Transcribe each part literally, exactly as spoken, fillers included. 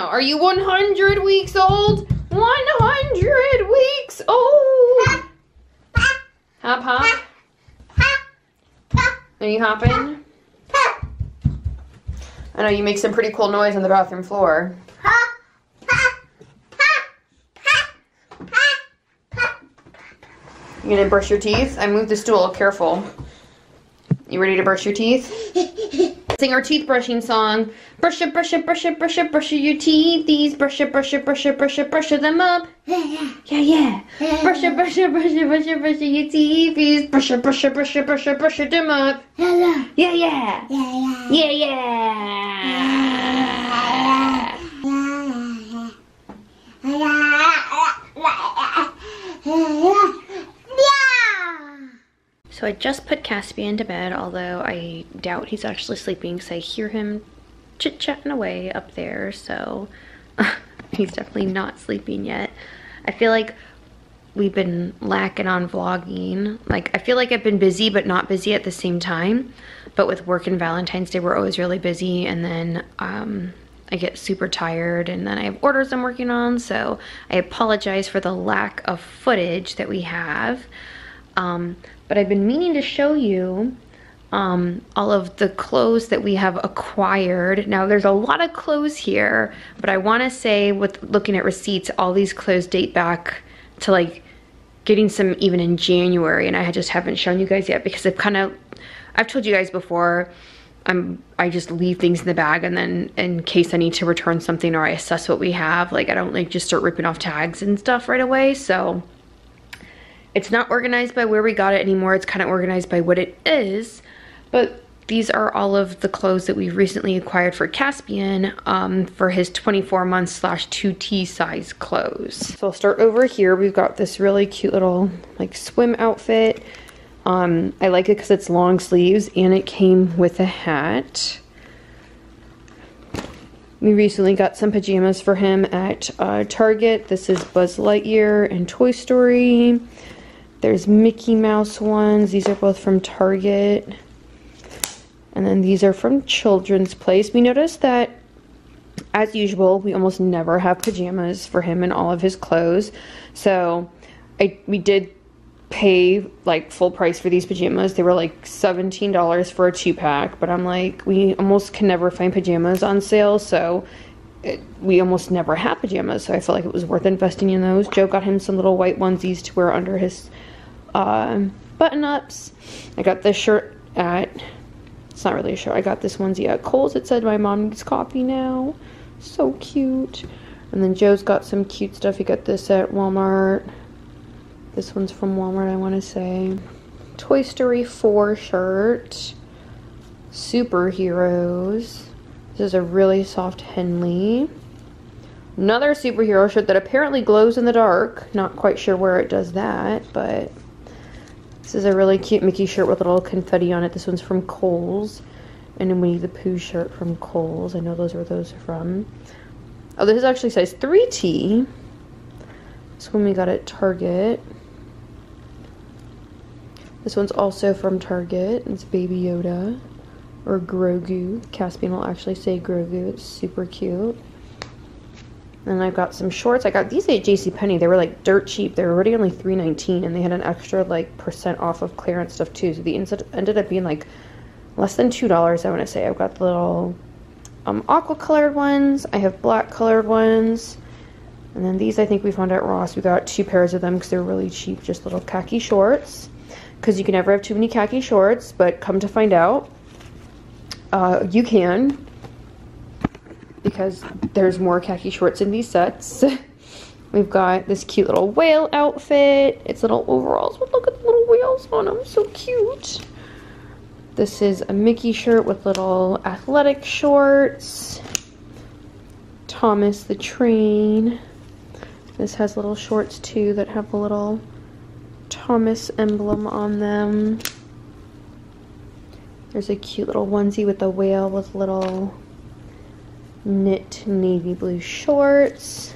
now? Are you one hundred weeks old? one hundred weeks old. Hop, hop. Are you hopping? I know you make some pretty cool noise on the bathroom floor. You gonna brush your teeth? I moved the stool, careful. You ready to brush your teeth? Sing our teeth brushing song. Brush it, brush it, brush it, brush it, brush your teethies. Brush it, brush it, brush it, brush it, brush them up. Yeah, yeah. Brush it, brush it, brush it, brush it, brush your teethies. Brush it, brush it, brush it, brush it, brush them up. Yeah, yeah. Yeah, yeah. So I just put Caspian to bed, although I doubt he's actually sleeping because I hear him chit-chatting away up there, so he's definitely not sleeping yet. I feel like we've been lacking on vlogging. Like, I feel like I've been busy but not busy at the same time. But with work and Valentine's Day, we're always really busy, and then um, I get super tired, and then I have orders I'm working on, so I apologize for the lack of footage that we have. Um, but I've been meaning to show you um, all of the clothes that we have acquired. Now there's a lot of clothes here, but I want to say with looking at receipts, all these clothes date back to like getting some even in January, and I just haven't shown you guys yet because I've kind of, I've told you guys before, I'm, I just leave things in the bag, and then in case I need to return something or I assess what we have, like I don't like just start ripping off tags and stuff right away. So it's not organized by where we got it anymore. It's kind of organized by what it is. But these are all of the clothes that we've recently acquired for Caspian um, for his twenty-four month slash two T size clothes. So I'll start over here. We've got this really cute little like swim outfit. Um, I like it because it's long sleeves and it came with a hat. We recently got some pajamas for him at uh, Target. This is Buzz Lightyear and Toy Story. There's Mickey Mouse ones. These are both from Target. And then these are from Children's Place. We noticed that, as usual, we almost never have pajamas for him and all of his clothes. So I we did pay like full price for these pajamas. They were like seventeen dollars for a two pack. But I'm like, we almost can never find pajamas on sale. So it, we almost never have pajamas. So I felt like it was worth investing in those. Joe got him some little white onesies to wear under his uh, button-ups. I got this shirt at... It's not really a shirt. I got this onesie at Kohl's. It said my mom needs coffee now. So cute. And then Joe's got some cute stuff. He got this at Walmart. This one's from Walmart, I want to say. Toy Story four shirt. Superheroes. This is a really soft Henley. Another superhero shirt that apparently glows in the dark. Not quite sure where it does that, but... This is a really cute Mickey shirt with a little confetti on it. This one's from Kohl's. And a Winnie the Pooh shirt from Kohl's. I know those are those from. Oh, this is actually size three T. This one we got at Target. This one's also from Target. It's Baby Yoda. Or Grogu. Caspian will actually say Grogu. It's super cute. And I've got some shorts. I got these at JCPenney. They were like dirt cheap. They were already only three nineteen, and they had an extra like percent off of clearance stuff too. So the inside ended up being like less than two dollars, I want to say. I've got the little um, aqua colored ones. I have black colored ones. And then these I think we found at Ross. We got two pairs of them because they're really cheap. Just little khaki shorts. Because you can never have too many khaki shorts. But come to find out, uh, you can. Because there's more khaki shorts in these sets. We've got this cute little whale outfit. It's little overalls, but look at the little whales on them. So cute. This is a Mickey shirt with little athletic shorts. Thomas the Train. This has little shorts too that have a little Thomas emblem on them. There's a cute little onesie with a whale with little knit navy blue shorts.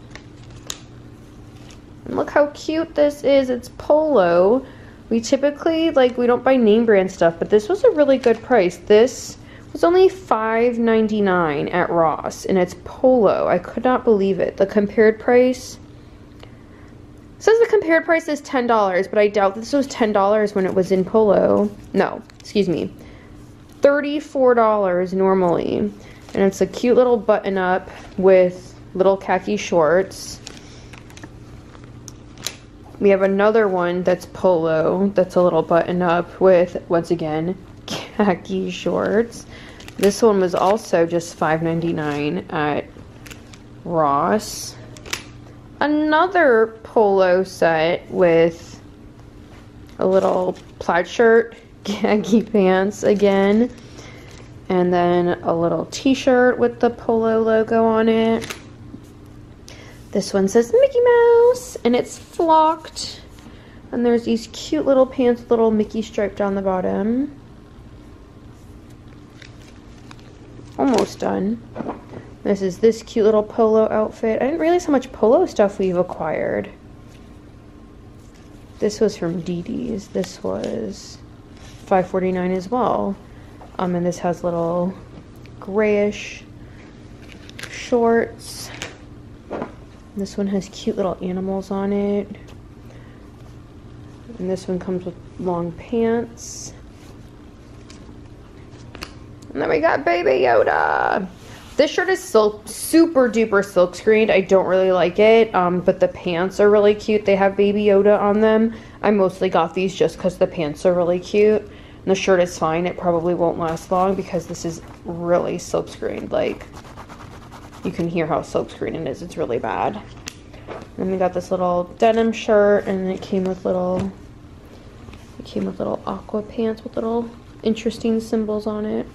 And look how cute this is. It's polo. We typically, like, we don't buy name brand stuff, but this was a really good price. This It's only five ninety-nine at Ross, and it's polo. I could not believe it. The compared price says the compared price is ten dollars, but I doubt this was ten dollars when it was in polo. No, excuse me. thirty-four dollars normally. And it's a cute little button up with little khaki shorts. We have another one that's polo, that's a little button up with, once again, khaki shorts. This one was also just five ninety-nine at Ross. Another polo set with a little plaid shirt, khaki pants again, and then a little t-shirt with the polo logo on it. This one says Mickey Mouse, and it's flocked. And there's these cute little pants with little Mickey stripe down the bottom. Almost done. This is this cute little polo outfit. I didn't realize how much polo stuff we've acquired. This was from Dee Dee's. This was five forty-nine as well. Um, and this has little grayish shorts. This one has cute little animals on it. And this one comes with long pants. And then we got Baby Yoda. This shirt is silk, super duper silk screened. I don't really like it, um, but the pants are really cute. They have Baby Yoda on them. I mostly got these just because the pants are really cute. And the shirt is fine. It probably won't last long because this is really silk screened. Like, you can hear how silk screened it is. It's really bad. Then we got this little denim shirt, and it came with little, it came with little aqua pants with little interesting symbols on it.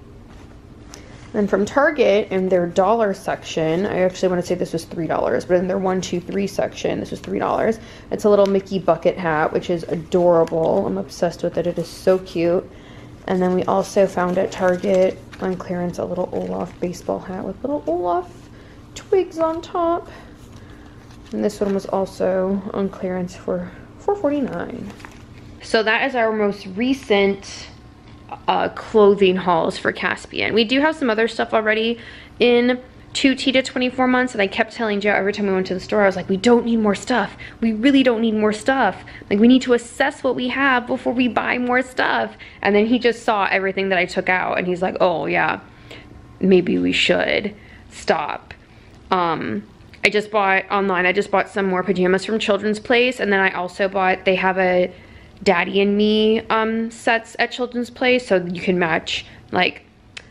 Then from Target, in their dollar section, I actually want to say this was three dollars, but in their one, two, three section, this was three dollars. It's a little Mickey bucket hat, which is adorable. I'm obsessed with it. It is so cute. And then we also found at Target on clearance a little Olaf baseball hat with little Olaf twigs on top. And this one was also on clearance for four forty-nine. So that is our most recent uh, clothing hauls for Caspian. We do have some other stuff already in two T to twenty-four months, and I kept telling Joe every time we went to the store, I was like, we don't need more stuff. We really don't need more stuff. Like, we need to assess what we have before we buy more stuff. And then he just saw everything that I took out, and he's like, oh yeah, maybe we should stop. Um, I just bought online, I just bought some more pajamas from Children's Place, and then I also bought, they have a Daddy and Me um, sets at Children's Place, so you can match, like,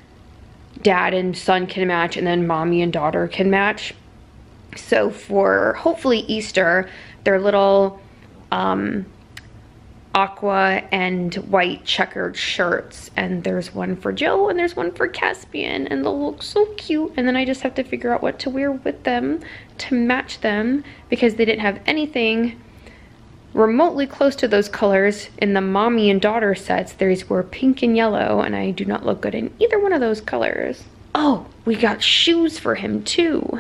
dad and son can match, and then mommy and daughter can match. So for hopefully Easter, they're little um, aqua and white checkered shirts, and there's one for Joe and there's one for Caspian, and they'll look so cute. And then I just have to figure out what to wear with them to match them, because they didn't have anything remotely close to those colors in the mommy and daughter sets. These were pink and yellow, and I do not look good in either one of those colors. Oh, we got shoes for him too.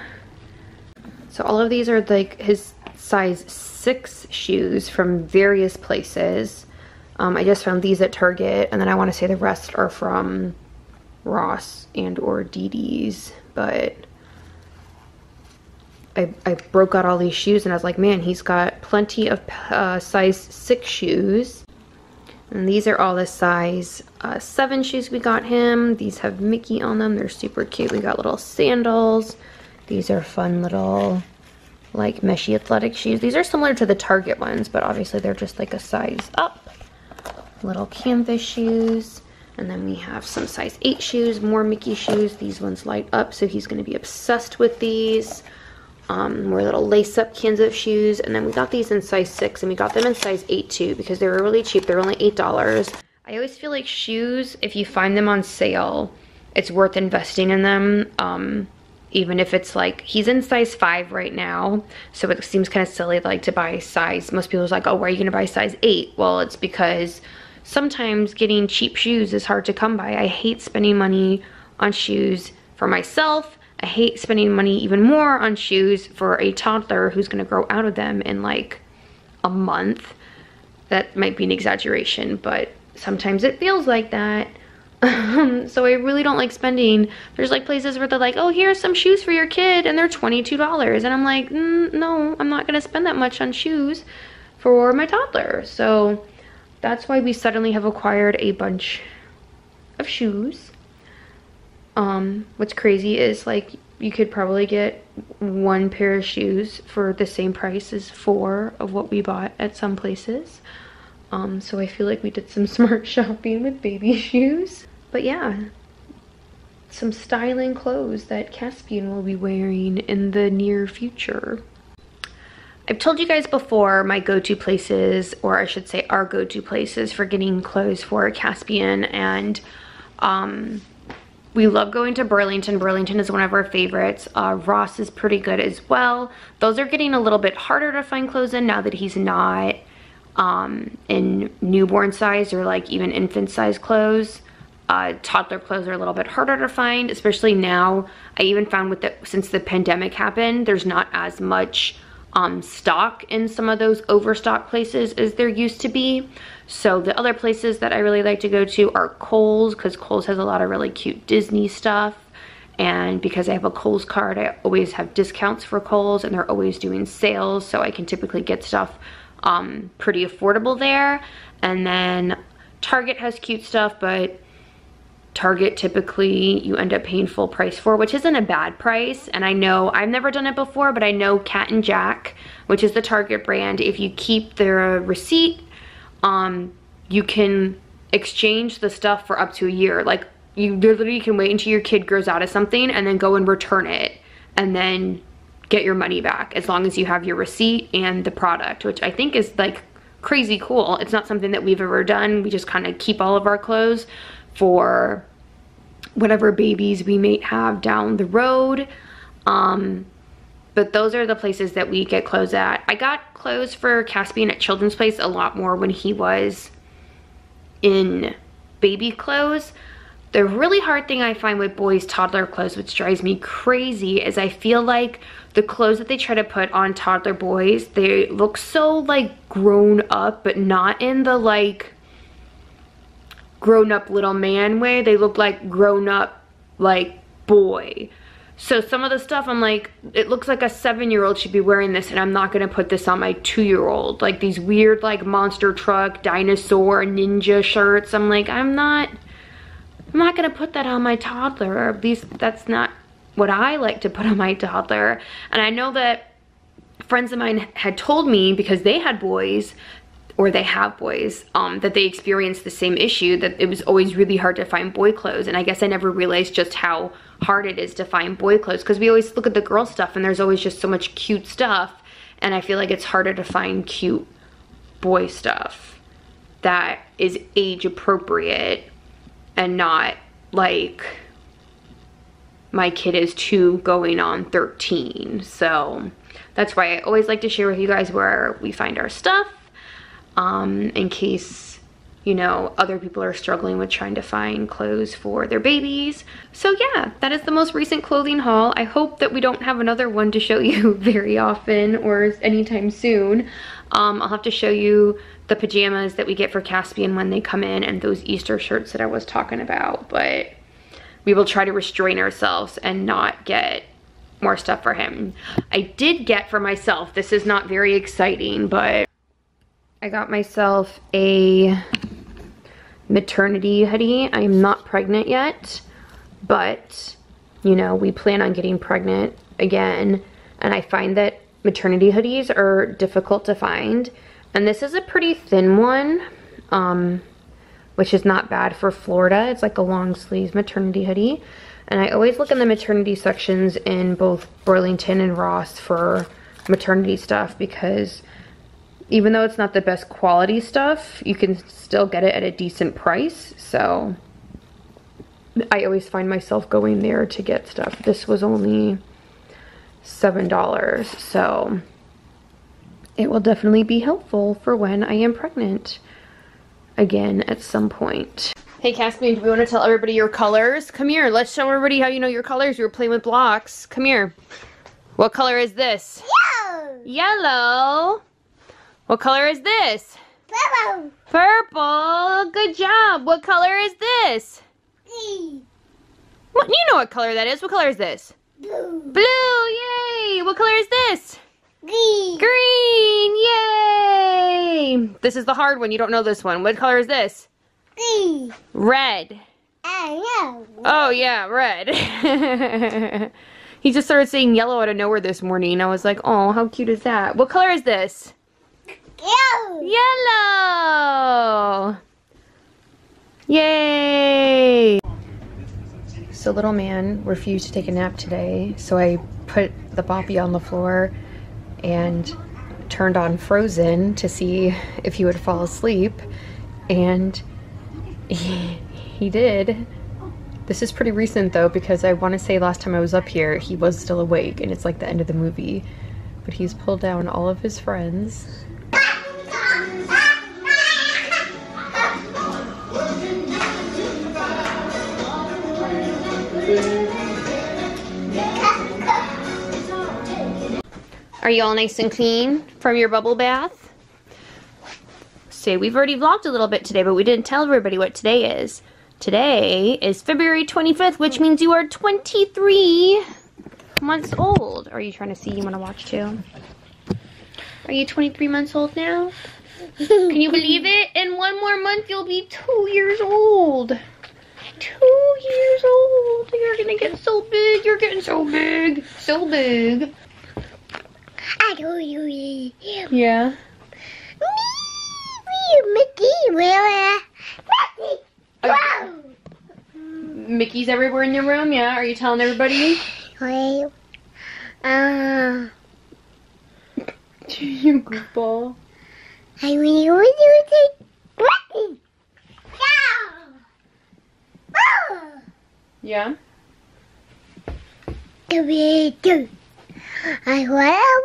So all of these are like his size six shoes from various places. Um, I just found these at Target, and then I want to say the rest are from Ross and or Dee Dee's, but I, I broke out all these shoes, and I was like, man, he's got plenty of uh, size six shoes. And these are all the size uh, seven shoes we got him. These have Mickey on them. They're super cute. We got little sandals. These are fun little, like, meshy athletic shoes. These are similar to the Target ones, but obviously they're just like a size up. Little canvas shoes. And then we have some size eight shoes, more Mickey shoes. These ones light up, so he's going to be obsessed with these. Um, more little lace-up Kansas shoes, and then we got these in size six, and we got them in size eight too, because they were really cheap. They were only eight dollars. I always feel like shoes, if you find them on sale, it's worth investing in them, um, even if it's like, he's in size five right now, so it seems kind of silly like to buy size. Most people are like, oh, where are you going to buy size eight? Well, it's because sometimes getting cheap shoes is hard to come by. I hate spending money on shoes for myself. I hate spending money even more on shoes for a toddler who's going to grow out of them in like a month. That might be an exaggeration, but sometimes it feels like that. Um, so I really don't like spending. There's like places where they're like, oh, here's some shoes for your kid, and they're twenty-two dollars. And I'm like, mm, no, I'm not gonna spend that much on shoes for my toddler. So that's why we suddenly have acquired a bunch of shoes. Um, what's crazy is like you could probably get one pair of shoes for the same price as four of what we bought at some places. Um, so I feel like we did some smart shopping with baby shoes. But yeah, some styling clothes that Caspian will be wearing in the near future. I've told you guys before my go-to places, or I should say our go-to places for getting clothes for Caspian, and um, we love going to Burlington. Burlington is one of our favorites. Uh, Ross is pretty good as well. Those are getting a little bit harder to find clothes in now that he's not um, in newborn size or like even infant size clothes. Uh, toddler clothes are a little bit harder to find, especially now. I even found with the, since the pandemic happened, there's not as much um, stock in some of those overstock places as there used to be. So the other places that I really like to go to are Kohl's, because Kohl's has a lot of really cute Disney stuff. And because I have a Kohl's card, I always have discounts for Kohl's, and they're always doing sales, so I can typically get stuff um, pretty affordable there. And then Target has cute stuff, but Target typically you end up paying full price for, which isn't a bad price. And I know I've never done it before, but I know Cat and Jack, which is the Target brand, if you keep their receipt, um, you can exchange the stuff for up to a year. Like you literally can wait until your kid grows out of something and then go and return it and then get your money back as long as you have your receipt and the product, which I think is like crazy cool. It's not something that we've ever done. We just kind of keep all of our clothes for whatever babies we may have down the road. Um, but those are the places that we get clothes at. I got clothes for Caspian at Children's Place a lot more when he was in baby clothes. The really hard thing I find with boys' toddler clothes, which drives me crazy, is I feel like the clothes that they try to put on toddler boys, they look so like grown up, but not in the like grown up little man way. They look like grown up like boy. So some of the stuff I'm like, it looks like a seven year old should be wearing this, and I'm not gonna put this on my two year old. Like these weird like monster truck, dinosaur, ninja shirts. I'm like, I'm not, I'm not gonna put that on my toddler, or at least that's not what I like to put on my toddler. And I know that friends of mine had told me, because they had boys, or they have boys, um, that they experienced the same issue, that it was always really hard to find boy clothes. And I guess I never realized just how hard it is to find boy clothes, because we always look at the girl stuff and there's always just so much cute stuff, and I feel like it's harder to find cute boy stuff that is age appropriate and not like my kid is two going on thirteen. So that's why I always like to share with you guys where we find our stuff. Um, in case, you know, other people are struggling with trying to find clothes for their babies. So yeah, that is the most recent clothing haul. I hope that we don't have another one to show you very often or anytime soon. Um, I'll have to show you the pajamas that we get for Caspian when they come in, and those Easter shirts that I was talking about, but we will try to restrain ourselves and not get more stuff for him. I did get for myself, this is not very exciting, but I got myself a maternity hoodie. I'm not pregnant yet, but you know, we plan on getting pregnant again, and I find that maternity hoodies are difficult to find, and this is a pretty thin one, um, which is not bad for Florida. It's like a long sleeve maternity hoodie, and I always look in the maternity sections in both Burlington and Ross for maternity stuff, because even though it's not the best quality stuff, you can still get it at a decent price. So I always find myself going there to get stuff. This was only seven dollars, so it will definitely be helpful for when I am pregnant again at some point. Hey Caspian, do we want to tell everybody your colors? Come here, let's show everybody how you know your colors. You were playing with blocks. Come here. What color is this? Yellow. Yellow. What color is this? Purple. Purple. Good job. What color is this? What, you know what color that is. What color is this? Blue. Blue, yay! What color is this? Green. Green, yay! This is the hard one. You don't know this one. What color is this? Green. Red. I know. Oh, yeah, red. He just started saying yellow out of nowhere this morning. I was like, oh, how cute is that? What color is this? Yellow. Yellow! Yay! So little man refused to take a nap today, so I put the boppy on the floor and turned on Frozen to see if he would fall asleep, and he, he did. This is pretty recent though, because I want to say last time I was up here he was still awake, and it's like the end of the movie, but he's pulled down all of his friends. Are you all nice and clean from your bubble bath? So we've already vlogged a little bit today, but we didn't tell everybody what today is. Today is February twenty-fifth, which means you are twenty-three months old. Are you trying to see? You want to watch too? Are you twenty-three months old now? Can you believe it? In one more month, you'll be two years old. Two years old. You're gonna get so big. You're getting so big. So big. I do you. Yeah. Mickey, where? Mickey. Wow. Mickey's everywhere in your room, yeah? Are you telling everybody? Wait. Uh. You goofball. I mean, you would take Mickey. Yeah? The video. I want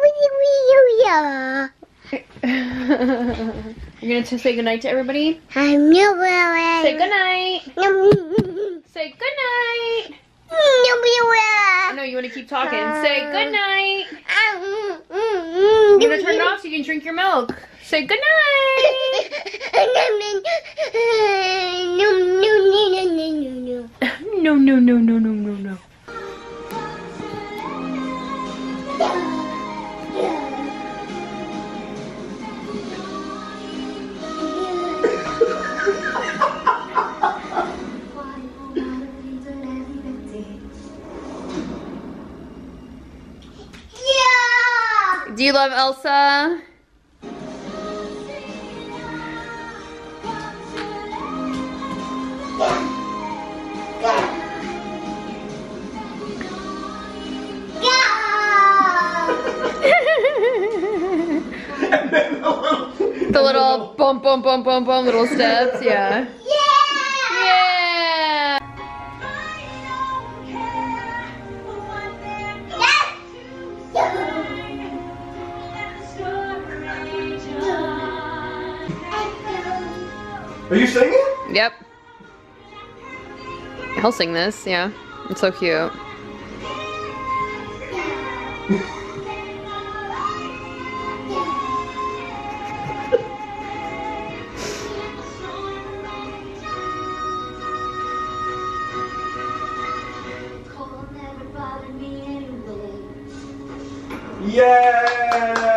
to be you. You're gonna t say goodnight to everybody? I'm new. Say goodnight. Say goodnight. I know you want to keep talking. Say goodnight. I'm gonna turn it off so you can drink your milk. Say goodnight. No, no, no, no, no, no, no. Do you love Elsa? The little bump, bump, bump, bump, bump, little steps, yeah. Yeah! Yeah! Are you singing? Yep. I'll sing this, yeah. It's so cute. Yeah!